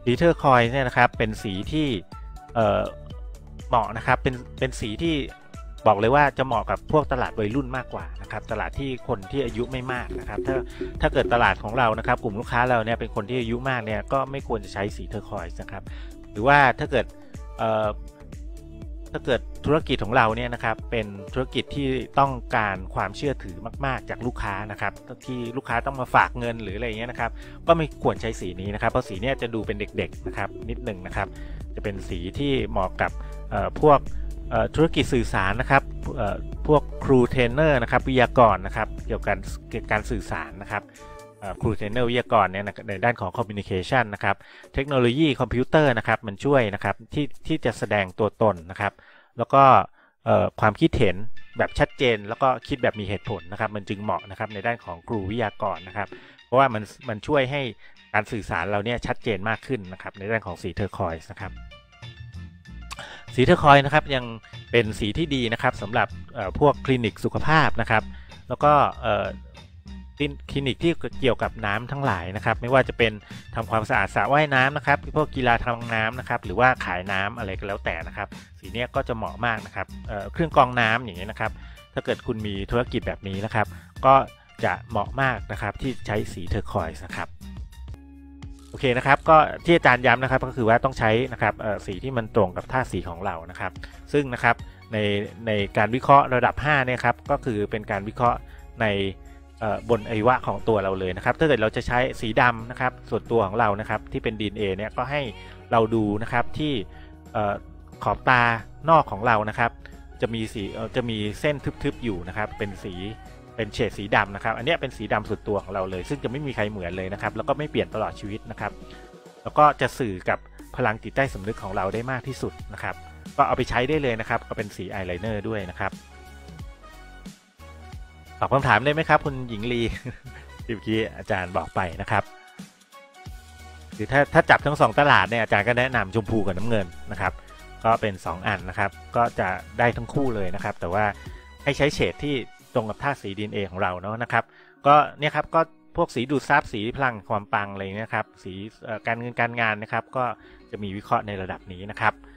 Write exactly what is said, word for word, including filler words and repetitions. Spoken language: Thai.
สีเทอร์คอยเนี่ยนะครับเป็นสีที่เหมาะนะครับเป็นเป็นสีที่บอกเลยว่าจะเหมาะกับพวกตลาดวัยรุ่นมากกว่านะครับตลาดที่คนที่อายุไม่มากนะครับถ้าถ้าเกิดตลาดของเรานะครับกลุ่มลูกค้าเราเนี่ยเป็นคนที่อายุมากเนี่ยก็ไม่ควรจะใช้สีเทอร์คอยนะครับหรือว่าถ้าเกิดถ้าเกิดธุรกิจของเราเนี่ยนะครับเป็นธุรกิจที่ต้องการความเชื่อถือมากๆจากลูกค้านะครับที่ลูกค้าต้องมาฝากเงินหรืออะไรเงี้ยนะครับก็ไม่ควรใช้สีนี้นะครับเพราะสีนี้จะดูเป็นเด็กๆนะครับนิดหนึ่งนะครับจะเป็นสีที่เหมาะกับพวกธุรกิจสื่อสารนะครับพวกครูเทรนเนอร์นะครับวิทยากรนะครับเกี่ยวกับการสื่อสารนะครับครูเทรนเนอร์วิทยากรเนี่ยในด้านของคอมมิวนิเคชันนะครับเทคโนโลยีคอมพิวเตอร์นะครับมันช่วยนะครับที่ที่จะแสดงตัวตนนะครับแล้วก็ความคิดเห็นแบบชัดเจนแล้วก็คิดแบบมีเหตุผลนะครับมันจึงเหมาะนะครับในด้านของครูวิทยากรนะครับเพราะว่ามันมันช่วยให้การสื่อสารเราเนี่ยชัดเจนมากขึ้นนะครับในด้านของสีเทอร์คอยส์นะครับสีเทอร์คอยส์นะครับยังเป็นสีที่ดีนะครับสำหรับพวกคลินิกสุขภาพนะครับแล้วก็คลินิกที่เกี่ยวกับน้ำทั้งหลายนะครับไม่ว่าจะเป็นทำความสะอาดสระว่ายน้ำนะครับพวกกีฬาทางน้ำนะครับหรือว่าขายน้ำอะไรก็แล้วแต่นะครับสีนี้ก็จะเหมาะมากนะครับ เ, เครื่องกรองน้ำอย่างนี้นะครับถ้าเกิดคุณมีธุรกิจแบบนี้นะครับก็จะเหมาะมากนะครับที่ใช้สีเทอร์คอยส์นะครับโอเคนะครับก็ที่อาจารย์ย้ำนะครับก็คือว่าต้องใช้นะครับสีที่มันตรงกับธาตุสีของเรานะครับซึ่งนะครับในในการวิเคราะห์ระดับห้าเนี่ยครับก็คือเป็นการวิเคราะห์ในบนอวัยวะของตัวเราเลยนะครับถ้าเกิดเราจะใช้สีดำนะครับส่วนตัวของเรานะครับที่เป็น ดี เอ็น เอ เนี่ยก็ให้เราดูนะครับที่ขอบตานอกของเรานะครับจะมีสีจะมีเส้นทึบๆอยู่นะครับเป็นสีเป็นเฉดสีดำนะครับอันนี้เป็นสีดำส่วนตัวของเราเลยซึ่งจะไม่มีใครเหมือนเลยนะครับแล้วก็ไม่เปลี่ยนตลอดชีวิตนะครับแล้วก็จะสื่อกับพลังจิตใต้สำนึกของเราได้มากที่สุดนะครับก็เอาไปใช้ได้เลยนะครับก็เป็นสีอายไลเนอร์ด้วยนะครับตอบคำถามได้ไหมครับคุณหญิงลีที่เมื่อกี้อาจารย์บอกไปนะครับคือถ้าถ้าจับทั้งสองตลาดเนี่ยอาจารย์ก็แนะนำชมพูกับน้ำเงินนะครับก็เป็นสองอันนะครับก็จะได้ทั้งคู่เลยนะครับแต่ว่าให้ใช้เฉดที่ตรงกับธาตุสี ดี เอ็น เอ ของเราเนาะนะครับก็เนี่ยครับก็พวกสีดูดซับสีพลังความปังอะไรนะครับสีการเงินการงานนะครับก็จะมีวิเคราะห์ในระดับนี้นะครับ